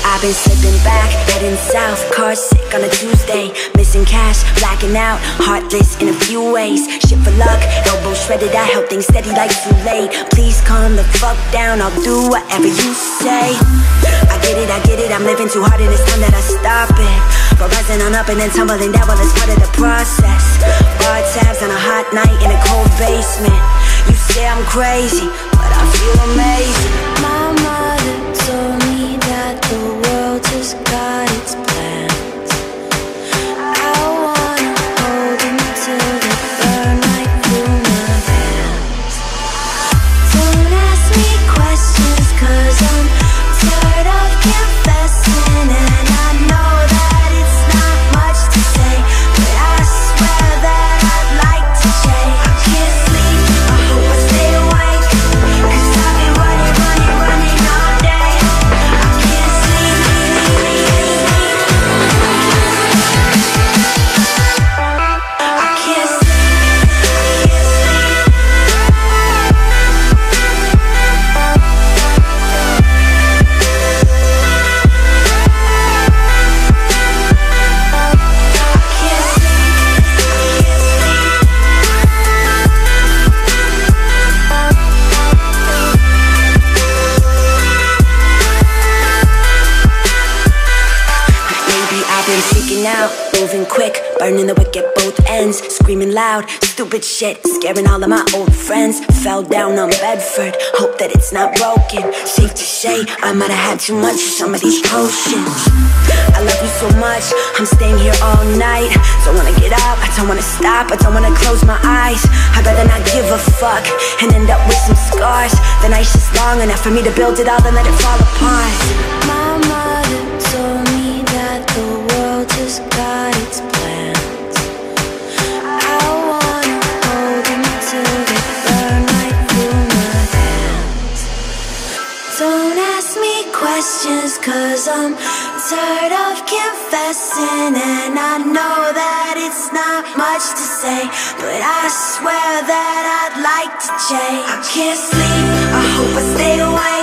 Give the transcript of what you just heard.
I've been slipping back, heading south, car sick on a Tuesday. Missing cash, blacking out, heartless in a few ways. Shit for luck, elbow shredded, I held things steady like too late. Please calm the fuck down, I'll do whatever you say. I get it, I'm living too hard and it's time that I stop it. But rising on up and then tumbling down, well it's part of the process. Bar tabs on a hot night in a cold basement. You say I'm crazy, but I feel amazing. My mother told me that the world just got its plans. I wanna hold them till they burn right through my hands. Don't ask me questions, cause I'm tired of confessing. And I know that it's not much to say, but I swear that I'd like to change. I can't sleep, I hope I stay awake, cause I've been running all day. I can't sleep, I can't sleep. Freaking out, moving quick, burning the wick at both ends. Screaming loud, stupid shit, scaring all of my old friends. Fell down on Bedford, hope that it's not broken. Safe to say, I might have had too much of some of these potions. I love you so much, I'm staying here all night. Don't wanna get up, I don't wanna stop, I don't wanna close my eyes. I'd rather not give a fuck and end up with some scars. The night's just long enough for me to build it all and let it fall apart. My mother told me that the world just got its plans. I wanna hold them till they burn right through my hands. Don't ask me questions, cause I'm tired of confessing. And I know that it's not much to say, but I swear that I'd like to change. I can't sleep, I hope I stay awake,